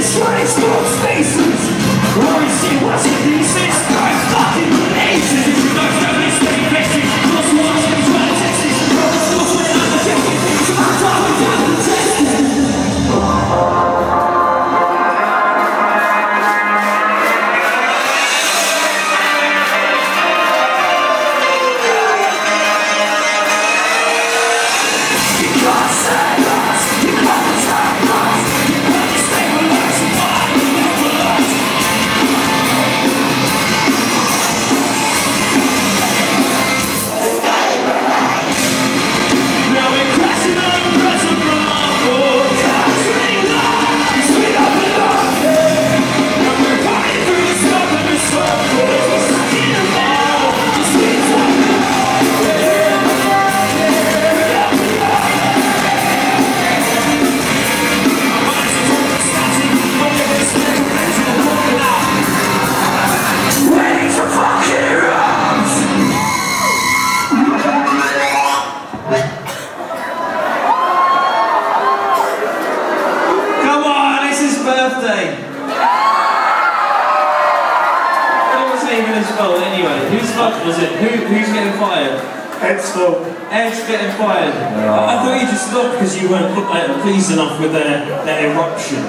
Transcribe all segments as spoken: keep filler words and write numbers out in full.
Was it? Who, who's getting fired? Ed's fault. Ed's getting fired. Yeah. I, I thought you just stopped because you weren't uh, pleased enough with their, their eruption.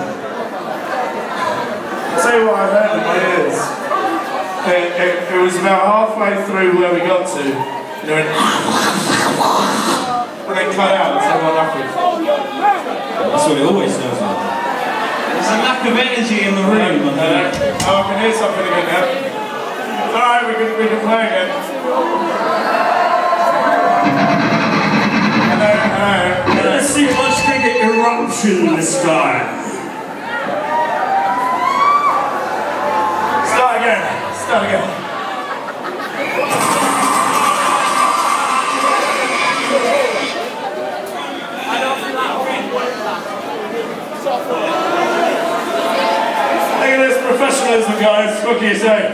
I'll tell you what I heard in my ears. It, it, it was about halfway through where we got to. And they went, and then cut out and everyone nothing. That's what it always does. There's a lack of energy in the room. Uh, oh, I can hear something again now. Alright, we can, we can play again. Hello, hello. Let's see much cricket eruption this time. Start again. Start again. Look at this professionalism, guys. What can you say?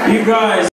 You guys.